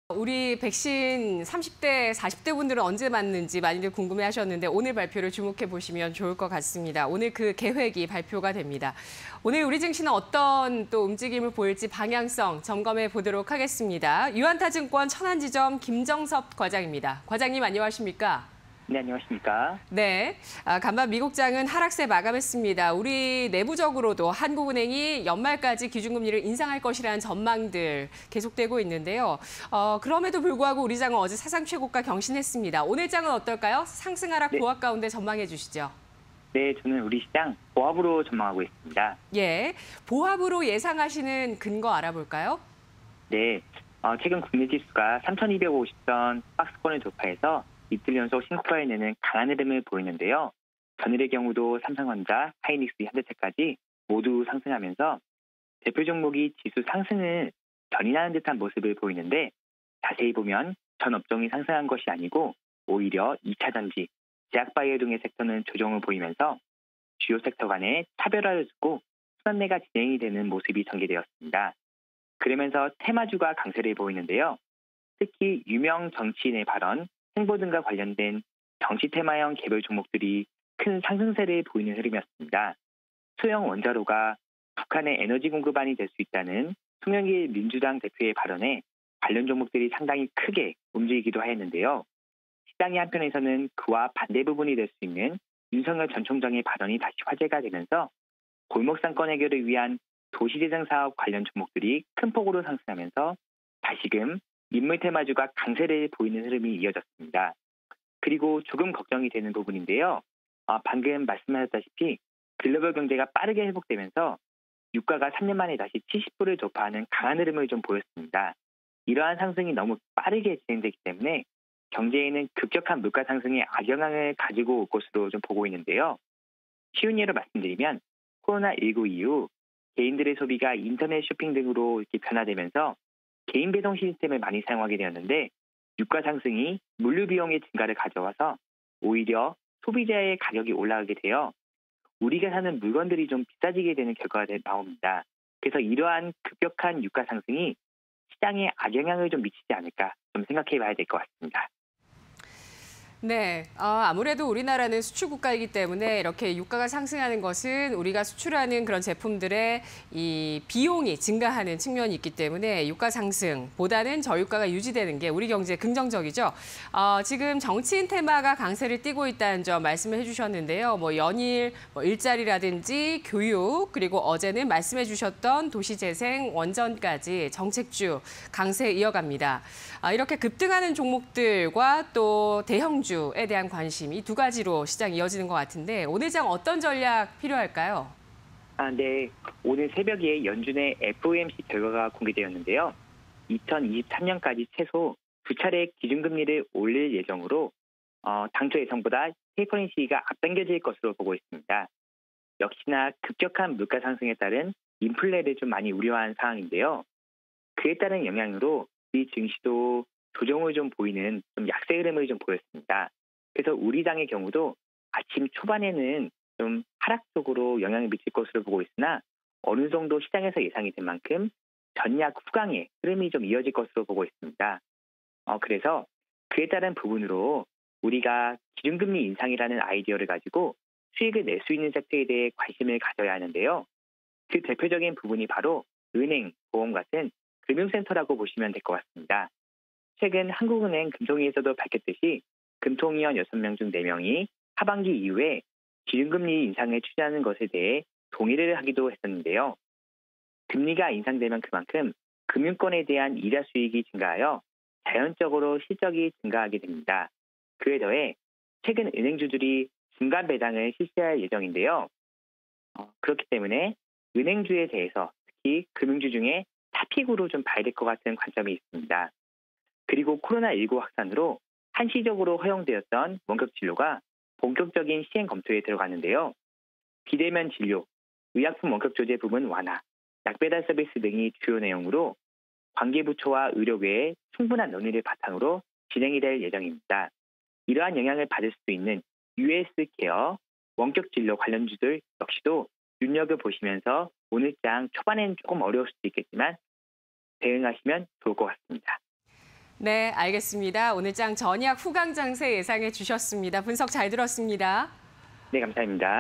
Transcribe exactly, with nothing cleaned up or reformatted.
우리 백신 삼십 대, 사십 대 분들은 언제 맞는지 많이들 궁금해하셨는데 오늘 발표를 주목해 보시면 좋을 것 같습니다. 오늘 그 계획이 발표가 됩니다. 오늘 우리 증시는 어떤 또 움직임을 보일지 방향성 점검해 보도록 하겠습니다. 유한타증권 천안지점 김정섭 과장입니다. 과장님 안녕하십니까? 네, 안녕하십니까? 네, 아, 간밤 미국장은 하락세 마감했습니다. 우리 내부적으로도 한국은행이 연말까지 기준금리를 인상할 것이라는 전망들 계속되고 있는데요. 어, 그럼에도 불구하고 우리 장은 어제 사상 최고가 경신했습니다. 오늘 장은 어떨까요? 상승 하락 네. 보합 가운데 전망해 주시죠. 네, 저는 우리 시장 보합으로 전망하고 있습니다. 예, 보합으로 예상하시는 근거 알아볼까요? 네, 어, 최근 국내 지수가 삼천이백오십 선 박스권을 돌파해서 이틀 연속 신고가를 내는 강한 흐름을 보이는데요. 전일의 경우도 삼성전자, 하이닉스, 현대차까지 모두 상승하면서 대표 종목이 지수 상승을 견인하는 듯한 모습을 보이는데 자세히 보면 전 업종이 상승한 것이 아니고 오히려 이 차 전지, 제약바이오 등의 섹터는 조정을 보이면서 주요 섹터 간의 차별화를 두고 순환매가 진행이 되는 모습이 전개되었습니다. 그러면서 테마주가 강세를 보이는데요. 특히 유명 정치인의 발언, 행보 등과 관련된 정치 테마형 개별 종목들이 큰 상승세를 보이는 흐름이었습니다. 소형 원자로가 북한의 에너지 공급안이 될 수 있다는 송영길 민주당 대표의 발언에 관련 종목들이 상당히 크게 움직이기도 하였는데요. 시장의 한편에서는 그와 반대 부분이 될 수 있는 윤석열 전 총장의 발언이 다시 화제가 되면서 골목상권 해결을 위한 도시재생 사업 관련 종목들이 큰 폭으로 상승하면서 다시금 인물 테마주가 강세를 보이는 흐름이 이어졌습니다. 그리고 조금 걱정이 되는 부분인데요. 아, 방금 말씀하셨다시피 글로벌 경제가 빠르게 회복되면서 유가가 삼 년 만에 다시 칠십 불을 돌파하는 강한 흐름을 좀 보였습니다. 이러한 상승이 너무 빠르게 진행되기 때문에 경제에는 급격한 물가 상승의 악영향을 가지고 올 것으로 좀 보고 있는데요. 쉬운 예로 말씀드리면 코로나십구 이후 개인들의 소비가 인터넷 쇼핑 등으로 이렇게 변화되면서 개인 배송 시스템을 많이 사용하게 되었는데 유가 상승이 물류 비용의 증가를 가져와서 오히려 소비자의 가격이 올라가게 되어 우리가 사는 물건들이 좀 비싸지게 되는 결과가 나옵니다. 그래서 이러한 급격한 유가 상승이 시장에 악영향을 좀 미치지 않을까 좀 생각해 봐야 될 것 같습니다. 네, 어, 아무래도 우리나라는 수출 국가이기 때문에 이렇게 유가가 상승하는 것은 우리가 수출하는 그런 제품들의 이 비용이 증가하는 측면이 있기 때문에 유가 상승보다는 저유가가 유지되는 게 우리 경제에 긍정적이죠. 어, 지금 정치인 테마가 강세를 띠고 있다는 점 말씀을 해주셨는데요. 뭐 연일, 뭐 일자리라든지 교육, 그리고 어제는 말씀해 주셨던 도시재생, 원전까지 정책주 강세 이어갑니다. 아, 이렇게 급등하는 종목들과 또 대형주 에 대한 관심, 이 두 가지로 시장이 이어지는 것 같은데 오늘 장 어떤 전략 필요할까요? 아, 네. 오늘 새벽에 연준의 에프오엠씨 결과가 공개되었는데요. 이천이십삼 년까지 최소 두 차례 기준금리를 올릴 예정으로 어, 당초 예상보다 테이퍼링 시기가 앞당겨질 것으로 보고 있습니다. 역시나 급격한 물가 상승에 따른 인플레를 좀 많이 우려한 상황인데요. 그에 따른 영향으로 이 증시도 조정을 좀 보이는 좀 약세 흐름을 좀 보였습니다. 그래서 우리 장의 경우도 아침 초반에는 좀 하락적으로 영향을 미칠 것으로 보고 있으나 어느 정도 시장에서 예상이 된 만큼 전약 후강의 흐름이 좀 이어질 것으로 보고 있습니다. 어, 그래서 그에 따른 부분으로 우리가 기준금리 인상이라는 아이디어를 가지고 수익을 낼 수 있는 섹터에 대해 관심을 가져야 하는데요. 그 대표적인 부분이 바로 은행, 보험 같은 금융센터라고 보시면 될 것 같습니다. 최근 한국은행 금통위에서도 밝혔듯이 금통위원 여섯 명 중 네 명이 하반기 이후에 기준금리 인상을 추진하는 것에 대해 동의를 하기도 했었는데요. 금리가 인상되면 그만큼 금융권에 대한 이자 수익이 증가하여 자연적으로 실적이 증가하게 됩니다. 그에 더해 최근 은행주들이 중간 배당을 실시할 예정인데요. 어, 그렇기 때문에 은행주에 대해서 특히 금융주 중에 탑픽으로 좀 봐야 될 것 같은 관점이 있습니다. 그리고 코로나십구 확산으로 한시적으로 허용되었던 원격 진료가 본격적인 시행 검토에 들어가는데요. 비대면 진료, 의약품 원격 조제 부분 완화, 약배달 서비스 등이 주요 내용으로 관계부처와 의료계의 충분한 논의를 바탕으로 진행이 될 예정입니다. 이러한 영향을 받을 수도 있는 유에스 케어, 원격 진료 관련주들 역시도 눈여겨보시면서 오늘 장 초반에는 조금 어려울 수도 있겠지만 대응하시면 좋을 것 같습니다. 네, 알겠습니다. 오늘 장 전약 후강 장세 예상해 주셨습니다. 분석 잘 들었습니다. 네, 감사합니다.